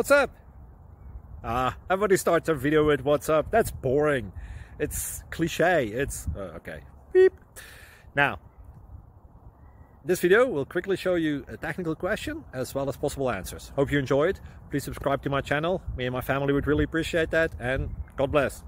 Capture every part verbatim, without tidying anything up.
What's up? Ah, everybody starts a video with what's up. That's boring. It's cliche. It's uh, okay. Beep. Now, this video will quickly show you a technical question as well as possible answers. Hope you enjoyed. Please subscribe to my channel. Me and my family would really appreciate that, and God bless.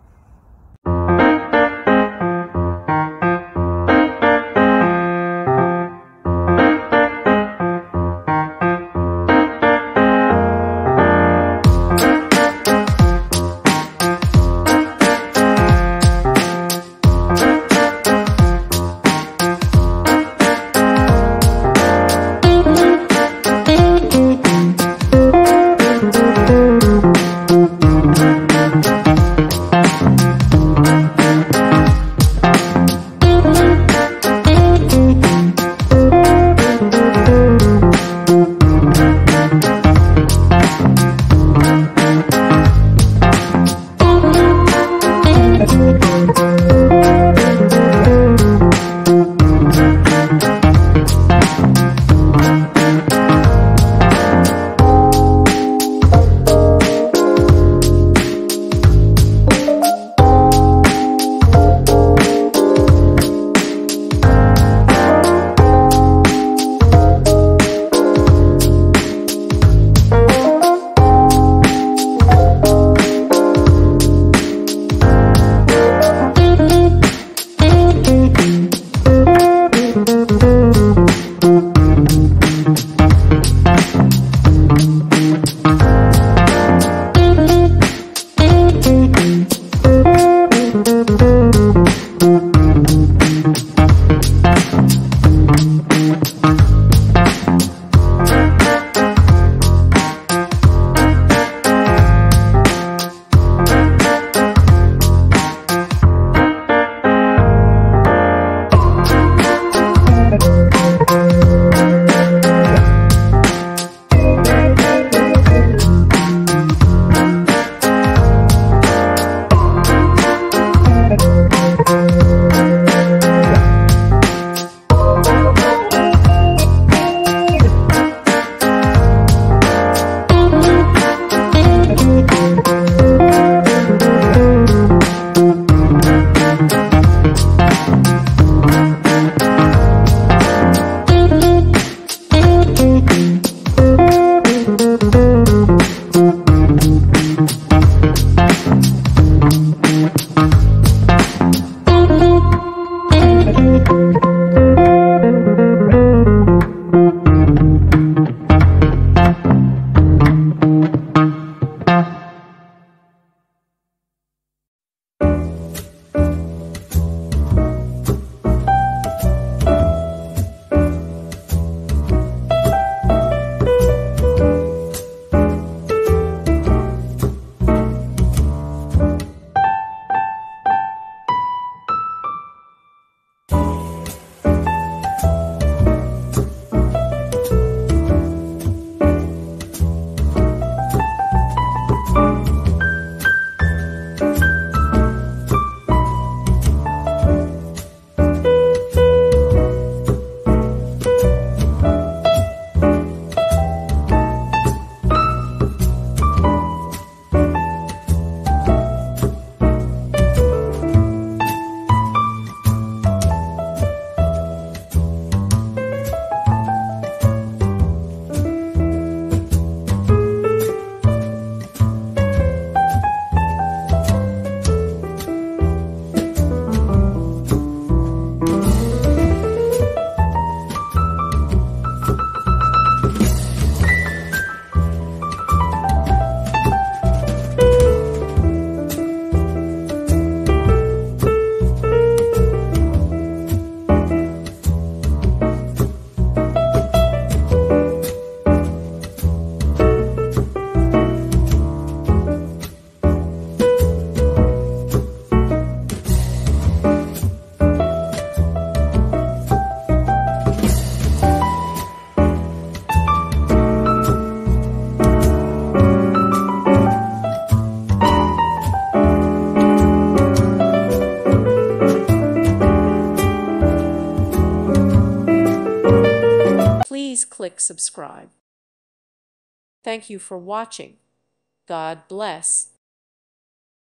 click subscribe. Thank you for watching. God bless.